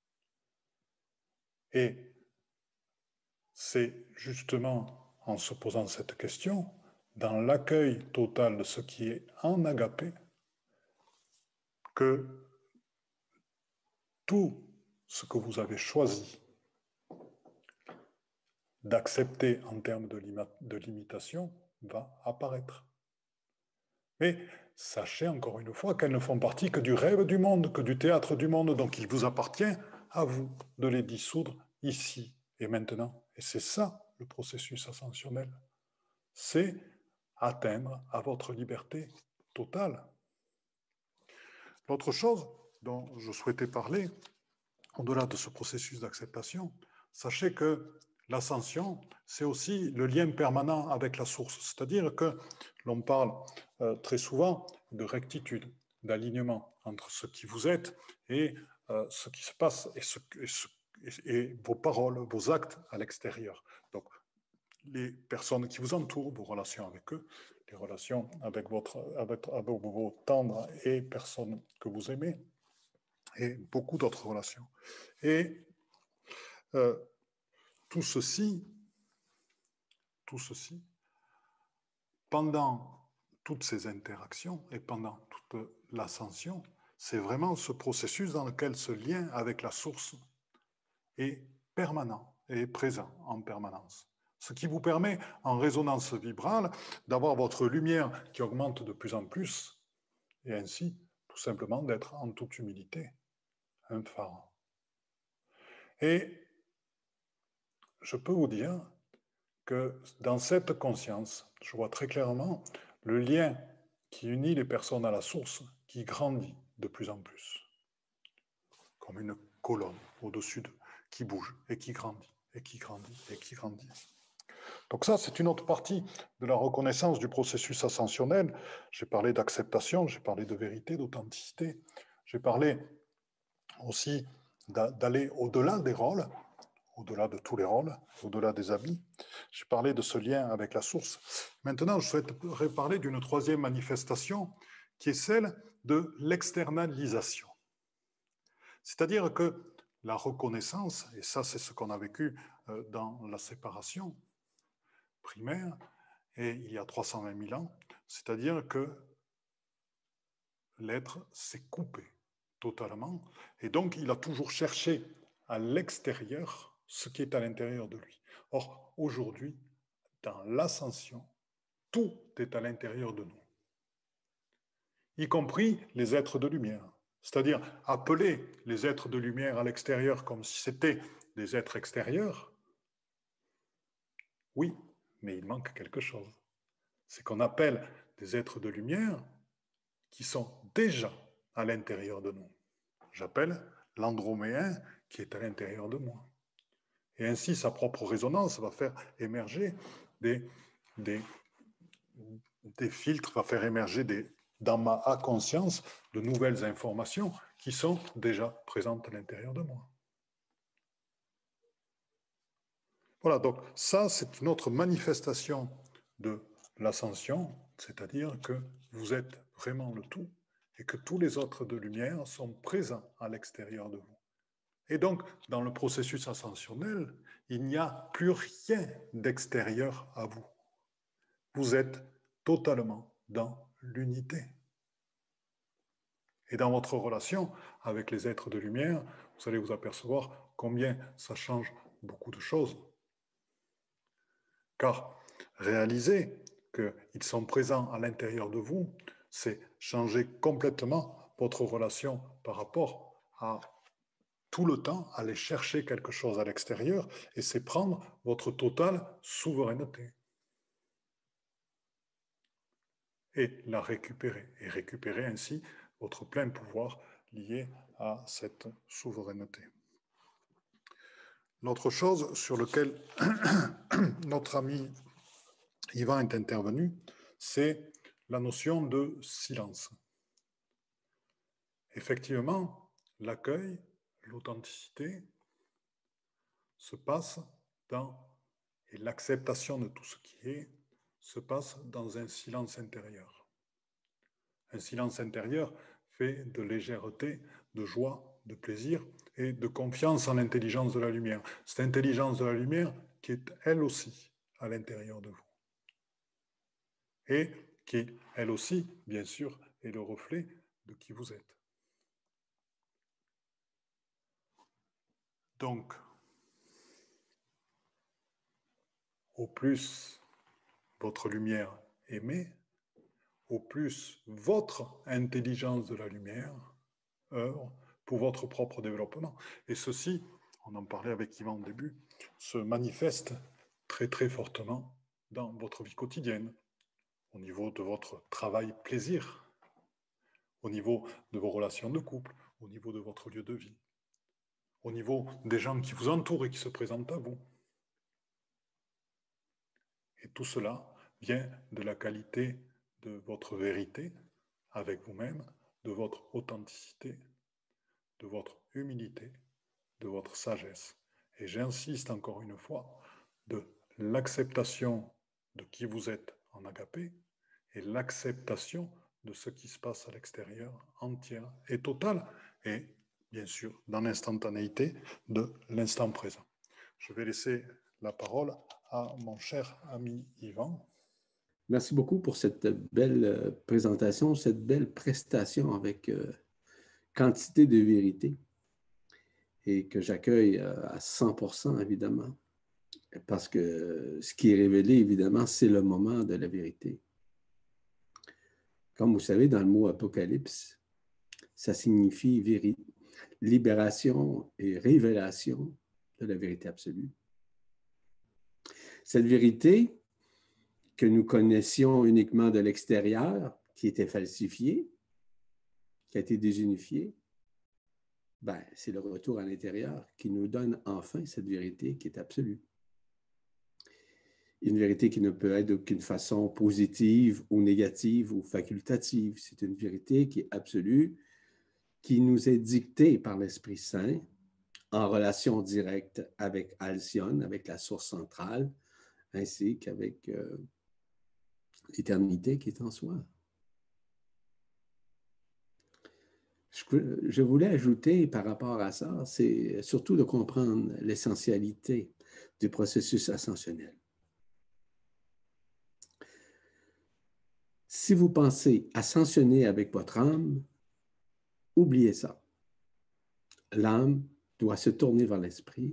Speaker 2: Et c'est justement en se posant cette question, dans l'accueil total de ce qui est en agapé, que tout ce que vous avez choisi d'accepter en termes de limitation va apparaître. Mais sachez encore une fois qu'elles ne font partie que du rêve du monde, que du théâtre du monde, donc il vous appartient à vous de les dissoudre ici et maintenant. Et c'est ça le processus ascensionnel. C'est atteindre à votre liberté totale. L'autre chose dont je souhaitais parler, au-delà de ce processus d'acceptation, sachez que l'ascension, c'est aussi le lien permanent avec la source. C'est-à-dire que l'on parle très souvent de rectitude, d'alignement entre ce qui vous êtes et ce qui se passe et vos paroles, vos actes à l'extérieur. Donc, les personnes qui vous entourent, vos relations avec eux, les relations avec vos tendres et personnes que vous aimez, et beaucoup d'autres relations. Et tout ceci, pendant toutes ces interactions et pendant toute l'ascension, c'est vraiment ce processus dans lequel ce lien avec la source est permanent et est présent en permanence. Ce qui vous permet, en résonance vibrale, d'avoir votre lumière qui augmente de plus en plus, et ainsi, tout simplement, d'être en toute humilité un phare. Et je peux vous dire que dans cette conscience, je vois très clairement le lien qui unit les personnes à la source, qui grandit de plus en plus, comme une colonne au-dessus d'eux, qui bouge et qui grandit, et qui grandit, et qui grandit. Donc ça, c'est une autre partie de la reconnaissance du processus ascensionnel. J'ai parlé d'acceptation, j'ai parlé de vérité, d'authenticité, j'ai parlé aussi d'aller au-delà des rôles, au-delà de tous les rôles, au-delà des habits. J'ai parlé de ce lien avec la source. Maintenant, je souhaiterais parler d'une troisième manifestation qui est celle de l'externalisation. C'est-à-dire que la reconnaissance, et ça c'est ce qu'on a vécu dans la séparation primaire, et il y a 320 000 ans, c'est-à-dire que l'être s'est coupé totalement, et donc il a toujours cherché à l'extérieur ce qui est à l'intérieur de lui. Or, aujourd'hui, dans l'ascension, tout est à l'intérieur de nous, y compris les êtres de lumière. C'est-à-dire appeler les êtres de lumière à l'extérieur comme si c'était des êtres extérieurs, oui, mais il manque quelque chose. C'est qu'on appelle des êtres de lumière qui sont déjà à l'intérieur de nous. J'appelle l'androméen qui est à l'intérieur de moi. Et ainsi, sa propre résonance va faire émerger des filtres, va faire émerger dans ma conscience de nouvelles informations qui sont déjà présentes à l'intérieur de moi. Voilà, donc ça, c'est une autre manifestation de l'ascension, c'est-à-dire que vous êtes vraiment le tout et que tous les autres de lumière sont présents à l'extérieur de vous. Et donc, dans le processus ascensionnel, il n'y a plus rien d'extérieur à vous. Vous êtes totalement dans l'unité. Et dans votre relation avec les êtres de lumière, vous allez vous apercevoir combien ça change beaucoup de choses. Car réaliser qu'ils sont présents à l'intérieur de vous, c'est changer complètement votre relation par rapport à tout le temps aller chercher quelque chose à l'extérieur, et c'est prendre votre totale souveraineté et la récupérer, et récupérer ainsi votre plein pouvoir lié à cette souveraineté. L'autre chose sur laquelle notre ami Yvan est intervenu, c'est la notion de silence. Effectivement, l'accueil, l'authenticité se passe et l'acceptation de tout ce qui est se passe dans un silence intérieur. Un silence intérieur fait de légèreté, de joie, de plaisir et de confiance en l'intelligence de la lumière. Cette intelligence de la lumière qui est elle aussi à l'intérieur de vous. Et qui, elle aussi, bien sûr, est le reflet de qui vous êtes. Donc, au plus votre lumière émet, au plus votre intelligence de la lumière œuvre pour votre propre développement. Et ceci, on en parlait avec Yvan au début, se manifeste très très fortement dans votre vie quotidienne, au niveau de votre travail-plaisir, au niveau de vos relations de couple, au niveau de votre lieu de vie, au niveau des gens qui vous entourent et qui se présentent à vous. Et tout cela vient de la qualité de votre vérité avec vous-même, de votre authenticité, de votre humilité, de votre sagesse. Et j'insiste encore une fois, de l'acceptation de qui vous êtes en agapé et l'acceptation de ce qui se passe à l'extérieur, entière et totale, et bien sûr dans l'instantanéité de l'instant présent. Je vais laisser la parole à mon cher ami Yvan.
Speaker 1: Merci beaucoup pour cette belle présentation, cette belle prestation avec quantité de vérité et que j'accueille à 100%, évidemment, parce que ce qui est révélé, évidemment, c'est le moment de la vérité. Comme vous savez, dans le mot apocalypse, ça signifie libération et révélation de la vérité absolue. Cette vérité que nous connaissions uniquement de l'extérieur, qui était falsifiée, qui a été désunifiée, ben, c'est le retour à l'intérieur qui nous donne enfin cette vérité qui est absolue. Une vérité qui ne peut être d'aucune façon positive ou négative ou facultative. C'est une vérité qui est absolue, qui nous est dictée par l'Esprit Saint en relation directe avec Alcyone, avec la source centrale, ainsi qu'avec l'éternité qui est en soi. Je voulais ajouter par rapport à ça, c'est surtout de comprendre l'essentialité du processus ascensionnel. Si vous pensez ascensionner avec votre âme, oubliez ça. L'âme doit se tourner vers l'esprit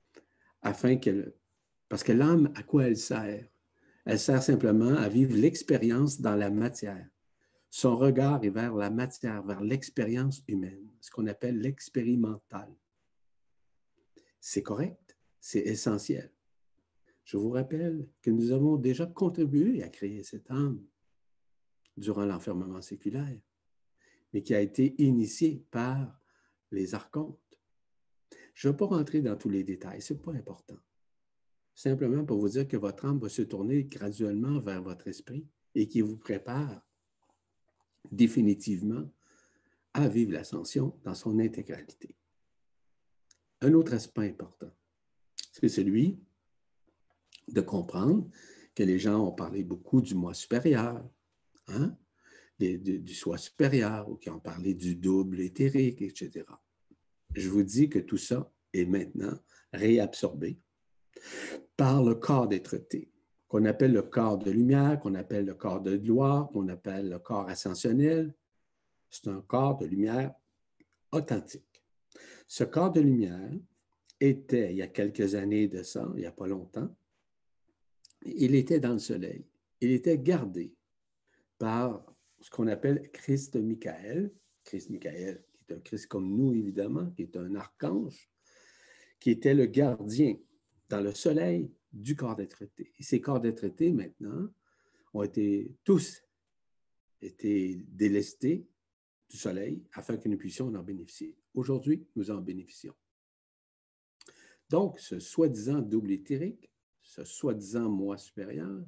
Speaker 1: parce que l'âme, à quoi elle sert? Elle sert simplement à vivre l'expérience dans la matière. Son regard est vers la matière, vers l'expérience humaine, ce qu'on appelle l'expérimental. C'est correct, c'est essentiel. Je vous rappelle que nous avons déjà contribué à créer cette âme. durant l'enfermement séculaire, mais qui a été initié par les archontes. Je ne vais pas rentrer dans tous les détails, ce n'est pas important. Simplement pour vous dire que votre âme va se tourner graduellement vers votre esprit et qui vous prépare définitivement à vivre l'ascension dans son intégralité. Un autre aspect important, c'est celui de comprendre que les gens ont parlé beaucoup du moi supérieur, hein? Du soi supérieur, ou qui ont parlé du double éthérique, etc. Je vous dis que tout ça est maintenant réabsorbé par le corps d'être-té, qu'on appelle le corps de lumière, qu'on appelle le corps de gloire, qu'on appelle le corps ascensionnel. C'est un corps de lumière authentique. Ce corps de lumière était, il y a quelques années de ça, il n'y a pas longtemps, il était dans le soleil. Il était gardé par ce qu'on appelle Christ Michael. Christ Michael, qui est un Christ comme nous, évidemment, qui est un archange, qui était le gardien dans le soleil du corps d'être-té. Et ces corps d'être-té, maintenant, ont tous été délestés du soleil afin que nous puissions en bénéficier. Aujourd'hui, nous en bénéficions. Donc, ce soi-disant double éthérique, ce soi-disant moi supérieur,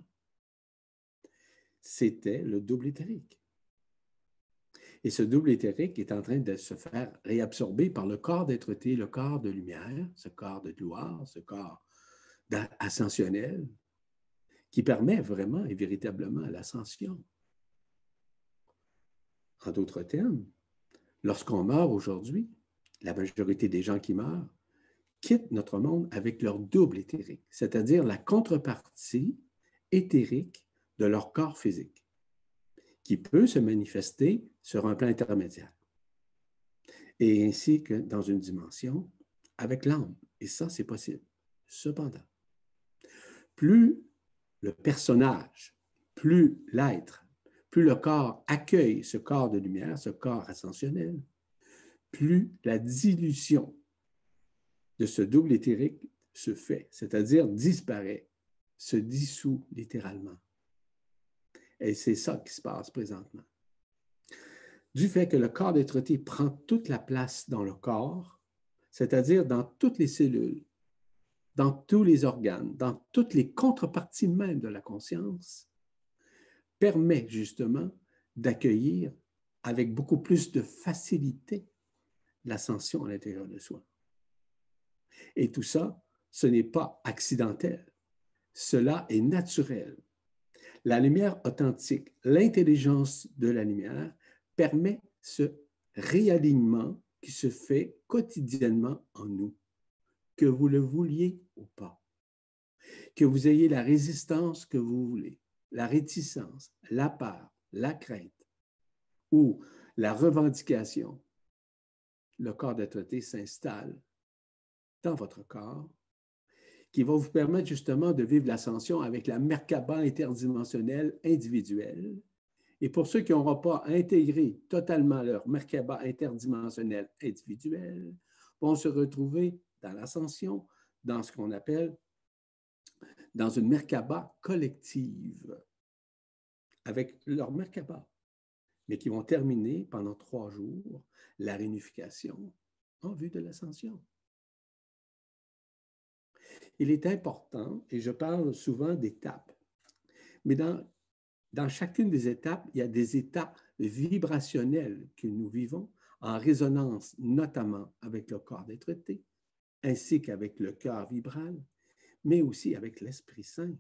Speaker 1: c'était le double éthérique. Et ce double éthérique est en train de se faire réabsorber par le corps d'être-té, le corps de lumière, ce corps de gloire, ce corps ascensionnel, qui permet vraiment et véritablement l'ascension. En d'autres termes, lorsqu'on meurt aujourd'hui, la majorité des gens qui meurent quittent notre monde avec leur double éthérique, c'est-à-dire la contrepartie éthérique de leur corps physique, qui peut se manifester sur un plan intermédiaire, et ainsi que dans une dimension avec l'âme. Et ça, c'est possible. Cependant, plus le personnage, plus l'être, plus le corps accueille ce corps de lumière, ce corps ascensionnel, plus la dilution de ce double éthérique se fait, c'est-à-dire disparaît, se dissout littéralement. Et c'est ça qui se passe présentement. Du fait que le corps d'être-té prend toute la place dans le corps, c'est-à-dire dans toutes les cellules, dans tous les organes, dans toutes les contreparties même de la conscience, permet justement d'accueillir avec beaucoup plus de facilité l'ascension à l'intérieur de soi. Et tout ça, ce n'est pas accidentel. Cela est naturel. La lumière authentique, l'intelligence de la lumière permet ce réalignement qui se fait quotidiennement en nous, que vous le vouliez ou pas, que vous ayez la résistance que vous voulez, la réticence, la peur, la crainte ou la revendication. Le corps d'être-té s'installe dans votre corps, qui va vous permettre justement de vivre l'ascension avec la Merkaba interdimensionnelle individuelle. Et pour ceux qui n'auront pas intégré totalement leur Merkaba interdimensionnelle individuelle, vont se retrouver dans l'ascension, dans ce qu'on appelle dans une Merkaba collective, avec leur Merkaba, mais qui vont terminer pendant 3 jours la réunification en vue de l'ascension. Il est important, et je parle souvent d'étapes, mais dans chacune des étapes, il y a des états vibrationnels que nous vivons en résonance notamment avec le corps d'être-té, ainsi qu'avec le cœur vibral, mais aussi avec l'Esprit Saint.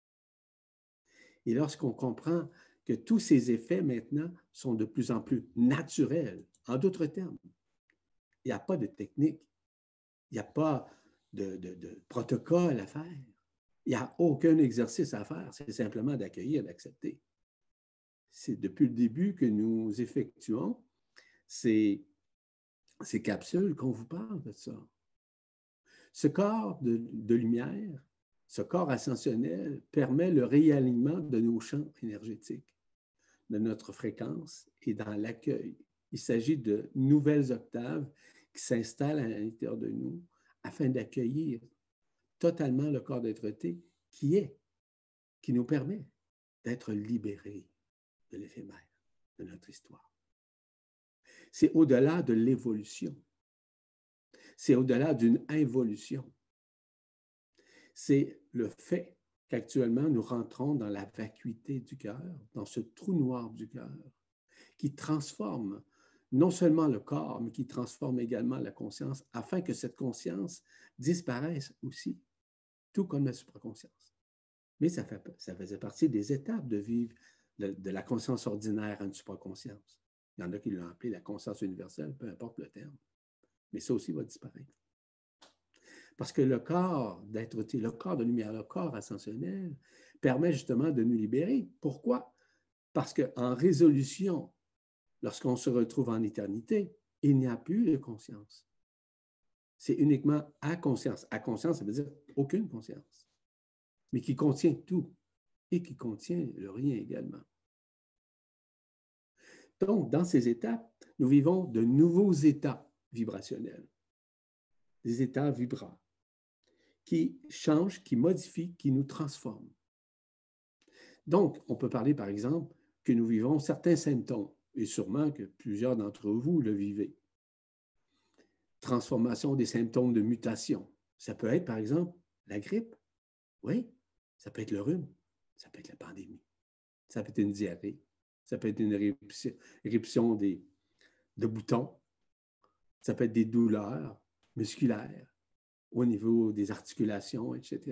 Speaker 1: Et lorsqu'on comprend que tous ces effets maintenant sont de plus en plus naturels, en d'autres termes, il n'y a pas de technique, il n'y a pas de protocole à faire. Il n'y a aucun exercice à faire, c'est simplement d'accueillir, d'accepter. C'est depuis le début que nous effectuons ces capsules qu'on vous parle de ça. Ce corps de lumière, ce corps ascensionnel permet le réalignement de nos champs énergétiques, de notre fréquence et dans l'accueil. Il s'agit de nouvelles octaves qui s'installent à l'intérieur de nous afin d'accueillir totalement le corps d'être-té qui nous permet d'être libérés. de l'éphémère de notre histoire. C'est au-delà de l'évolution. C'est au-delà d'une involution. C'est le fait qu'actuellement, nous rentrons dans la vacuité du cœur, dans ce trou noir du cœur, qui transforme non seulement le corps, mais qui transforme également la conscience, afin que cette conscience disparaisse aussi, tout comme la supraconscience. Mais ça faisait partie des étapes de vivre de la conscience ordinaire à une supraconscience. Il y en a qui l'ont appelé la conscience universelle, peu importe le terme. Mais ça aussi va disparaître. Parce que le corps d'être-té, le corps de lumière, le corps ascensionnel, permet justement de nous libérer. Pourquoi? Parce qu'en résolution, lorsqu'on se retrouve en éternité, il n'y a plus de conscience. C'est uniquement à conscience. À conscience, ça veut dire aucune conscience, mais qui contient tout et qui contient le rien également. Donc, dans ces étapes, nous vivons de nouveaux états vibrationnels, des états vibrants, qui changent, qui modifient, qui nous transforment. Donc, on peut parler, par exemple, que nous vivons certains symptômes, et sûrement que plusieurs d'entre vous le vivez. Transformation des symptômes de mutation. Ça peut être, par exemple, la grippe. Oui, ça peut être le rhume. Ça peut être la pandémie. Ça peut être une diarrhée. Ça peut être une éruption de boutons. Ça peut être des douleurs musculaires au niveau des articulations, etc.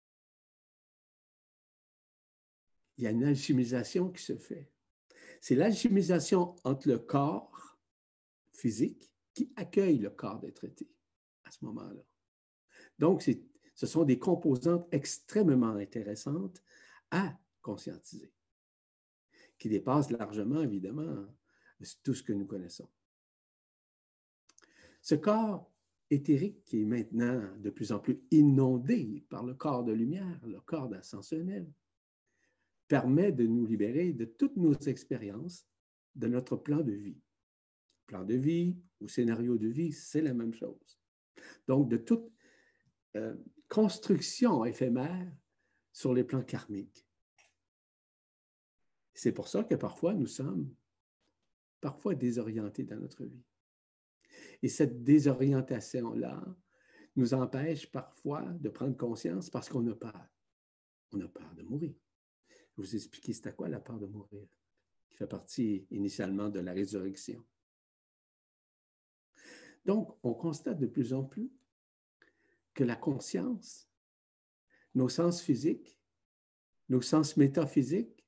Speaker 1: Il y a une alchimisation qui se fait. C'est l'alchimisation entre le corps physique qui accueille le corps d'être-té à ce moment-là. Donc, ce sont des composantes extrêmement intéressantes à conscientiser, qui dépassent largement, évidemment, tout ce que nous connaissons. Ce corps éthérique qui est maintenant de plus en plus inondé par le corps de lumière, le corps ascensionnel, permet de nous libérer de toutes nos expériences de notre plan de vie. Plan de vie ou scénario de vie, c'est la même chose. Donc, de toute construction éphémère sur les plans karmiques. C'est pour ça que parfois, nous sommes désorientés dans notre vie. Et cette désorientation-là nous empêche parfois de prendre conscience parce qu'on a peur. On a peur de mourir. Je vais vous expliquer c'est à quoi la peur de mourir, qui fait partie initialement de la résurrection. Donc, on constate de plus en plus que la conscience, nos sens physiques, nos sens métaphysiques,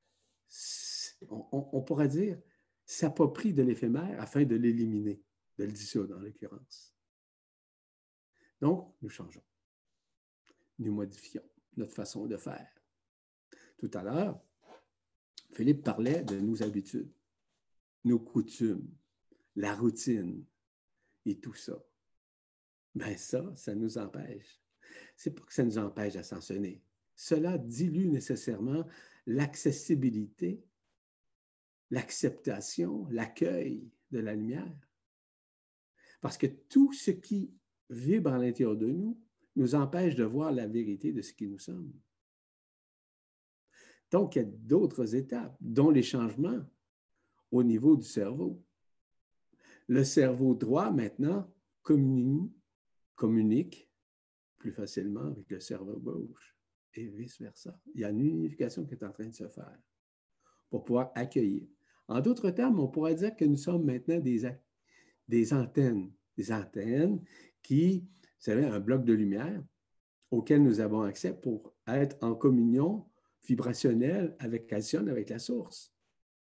Speaker 1: on pourrait dire, s'approprient de l'éphémère afin de l'éliminer, de le dissoudre en l'occurrence. Donc, nous changeons, nous modifions notre façon de faire. Tout à l'heure, Philippe parlait de nos habitudes, nos coutumes, la routine et tout ça. Bien ça nous empêche. C'est pas que ça nous empêche d'ascensionner. Cela dilue nécessairement l'accessibilité, l'acceptation, l'accueil de la lumière. Parce que tout ce qui vibre à l'intérieur de nous nous empêche de voir la vérité de ce qui nous sommes. Donc, il y a d'autres étapes, dont les changements au niveau du cerveau. Le cerveau droit, maintenant, communique plus facilement avec le cerveau gauche et vice-versa. Il y a une unification qui est en train de se faire pour pouvoir accueillir. En d'autres termes, on pourrait dire que nous sommes maintenant des antennes qui, vous savez, un bloc de lumière auquel nous avons accès pour être en communion vibrationnelle avec calcium, avec la source.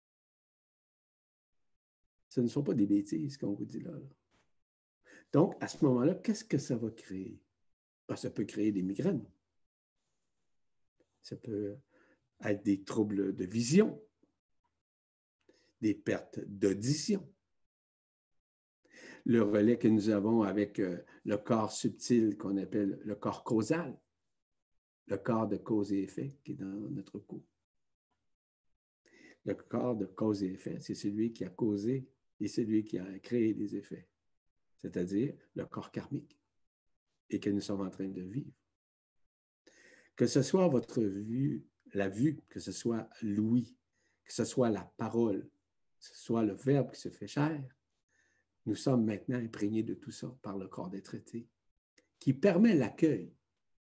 Speaker 1: Ce ne sont pas des bêtises qu'on vous dit là. Donc, à ce moment-là, qu'est-ce que ça va créer? Ben, ça peut créer des migraines. Ça peut être des troubles de vision, des pertes d'audition. Le relais que nous avons avec le corps subtil qu'on appelle le corps causal, le corps de cause et effet qui est dans notre cou. Le corps de cause et effet, c'est celui qui a causé et celui qui a créé des effets, c'est-à-dire le corps karmique et que nous sommes en train de vivre. Que ce soit votre vue, la vue, que ce soit l'ouïe, que ce soit la parole, que ce soit le Verbe qui se fait chair, nous sommes maintenant imprégnés de tout ça par le corps des traités, qui permet l'accueil,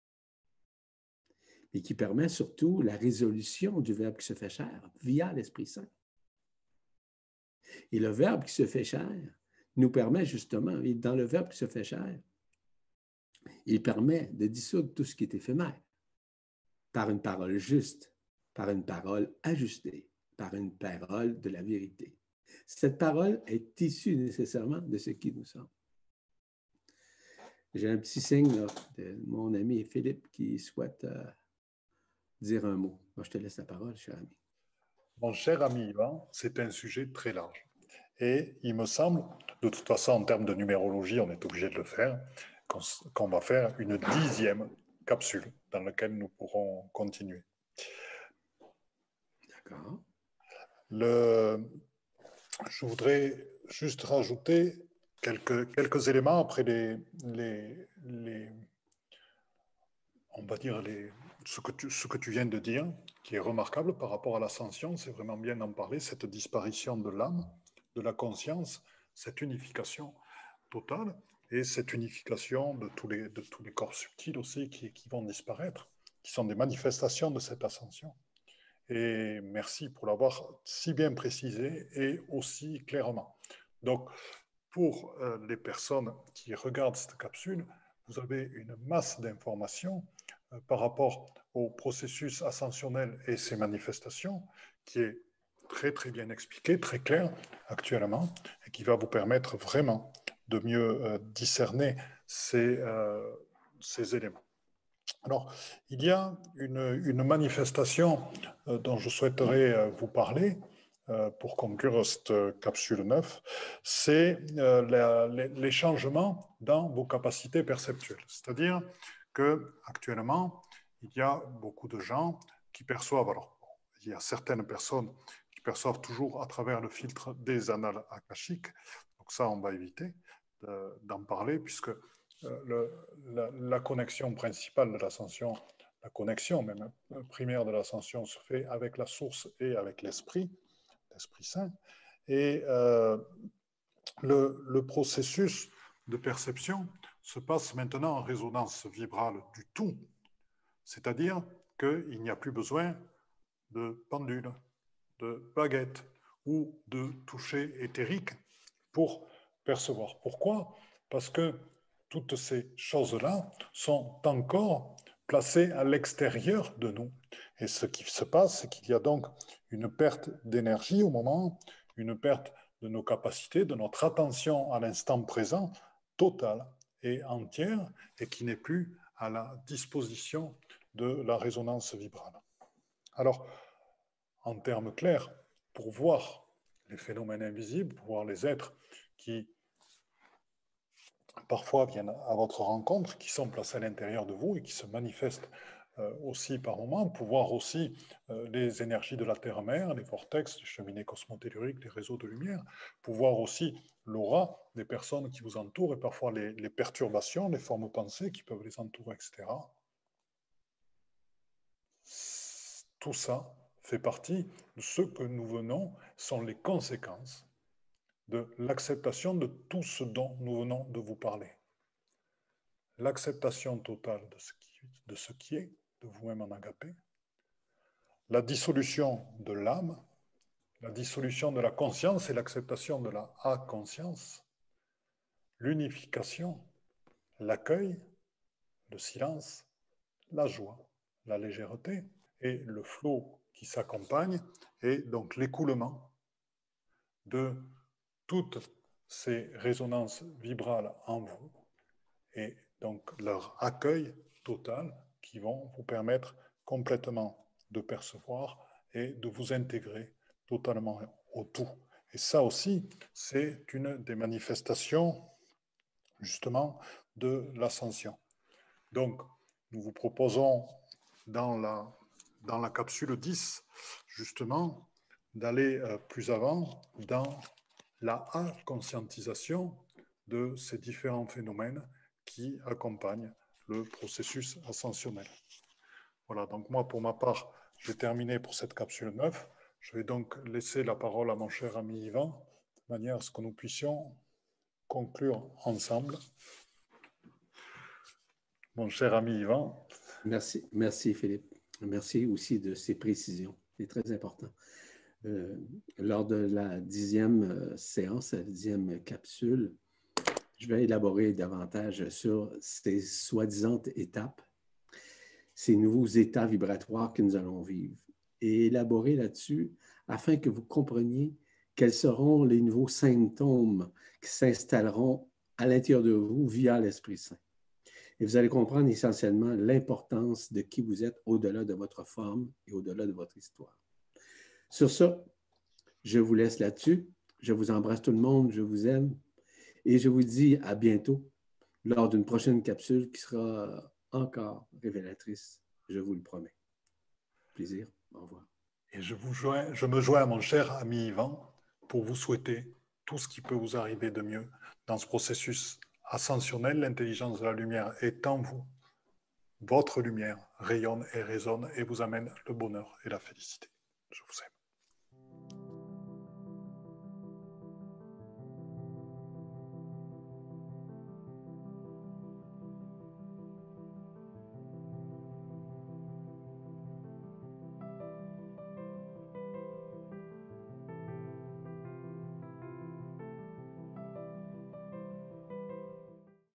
Speaker 1: et qui permet surtout la résolution du Verbe qui se fait chair via l'Esprit Saint. Et le Verbe qui se fait chair nous permet justement, et dans le Verbe qui se fait chair, il permet de dissoudre tout ce qui est éphémère par une parole juste, par une parole ajustée, par une parole de la vérité. Cette parole est issue nécessairement de ce qui nous sommes. J'ai un petit signe là, de mon ami Philippe qui souhaite dire un mot. Moi, je te laisse la parole, cher ami.
Speaker 2: Mon cher ami Yvan, c'est un sujet très large. Et il me semble, de toute façon, en termes de numérologie, on est obligé de le faire, qu'on va faire une 10e capsule dans laquelle nous pourrons continuer.
Speaker 1: D'accord.
Speaker 2: Je voudrais juste rajouter quelques éléments après on va dire ce que tu viens de dire, qui est remarquable par rapport à l'ascension. C'est vraiment bien d'en parler, cette disparition de l'âme, de la conscience, cette unification totale et cette unification de tous les corps subtils aussi qui vont disparaître, qui sont des manifestations de cette ascension. Et merci pour l'avoir si bien précisé et aussi clairement. Donc, pour les personnes qui regardent cette capsule, vous avez une masse d'informations par rapport au processus ascensionnel et ses manifestations qui est très très bien expliqué, très clair actuellement et qui va vous permettre vraiment de mieux discerner ces éléments. Alors, il y a une manifestation dont je souhaiterais vous parler pour conclure cette capsule 9, c'est les changements dans vos capacités perceptuelles. C'est-à-dire qu'actuellement, il y a beaucoup de gens qui perçoivent, alors il y a certaines personnes qui perçoivent toujours à travers le filtre des annales akashiques, donc ça on va éviter d'en parler puisque la connexion principale de l'ascension, la connexion même primaire de l'ascension se fait avec la source et avec l'Esprit Saint. Et le processus de perception se passe maintenant en résonance vibrale du tout, c'est-à-dire qu'il n'y a plus besoin de pendule, de baguette ou de toucher éthérique pour percevoir. Pourquoi? Parce que toutes ces choses-là sont encore placées à l'extérieur de nous. Et ce qui se passe, c'est qu'il y a donc une perte d'énergie au moment, une perte de nos capacités, de notre attention à l'instant présent, totale et entière, et qui n'est plus à la disposition de la résonance vibrale. Alors, en termes clairs, pour voir les phénomènes invisibles, pour voir les êtres qui parfois viennent à votre rencontre, qui sont placés à l'intérieur de vous et qui se manifestent aussi par moments, pour voir aussi les énergies de la terre-mer, les vortex, les cheminées cosmotelluriques, les réseaux de lumière, pour voir aussi l'aura des personnes qui vous entourent et parfois les perturbations, les formes pensées qui peuvent les entourer, etc. Tout ça fait partie de ce que nous venons, sont les conséquences de l'acceptation de tout ce dont nous venons de vous parler. L'acceptation totale de ce qui est, de vous-même en agapé, la dissolution de l'âme, la dissolution de la conscience et l'acceptation de la inconscience, l'unification, l'accueil, le silence, la joie, la légèreté et le flot qui s'accompagne, et donc l'écoulement de toutes ces résonances vibrales en vous et donc leur accueil total qui vont vous permettre complètement de percevoir et de vous intégrer totalement au tout. Et ça aussi, c'est une des manifestations justement de l'ascension. Donc, nous vous proposons dans la capsule 10, justement, d'aller plus avant dans la conscientisation de ces différents phénomènes qui accompagnent le processus ascensionnel. Voilà, donc moi, pour ma part, j'ai terminé pour cette capsule 9. Je vais donc laisser la parole à mon cher ami Yvan, de manière à ce que nous puissions conclure ensemble. Mon cher ami Yvan.
Speaker 1: Merci Philippe. Merci aussi de ces précisions. C'est très important. Lors de la 10e séance, la 10e capsule, je vais élaborer davantage sur ces soi-disant étapes, ces nouveaux états vibratoires que nous allons vivre, et élaborer là-dessus afin que vous compreniez quels seront les nouveaux symptômes qui s'installeront à l'intérieur de vous via l'Esprit Saint. Et vous allez comprendre essentiellement l'importance de qui vous êtes au-delà de votre forme et au-delà de votre histoire. Sur ça, je vous laisse là-dessus. Je vous embrasse tout le monde, je vous aime et je vous dis à bientôt lors d'une prochaine capsule qui sera encore révélatrice, je vous le promets. Plaisir, au revoir.
Speaker 2: Et je me joins à mon cher ami Yvan pour vous souhaiter tout ce qui peut vous arriver de mieux dans ce processus ascensionnel. L'intelligence de la lumière est en vous. Votre lumière rayonne et résonne et vous amène le bonheur et la félicité. Je vous aime.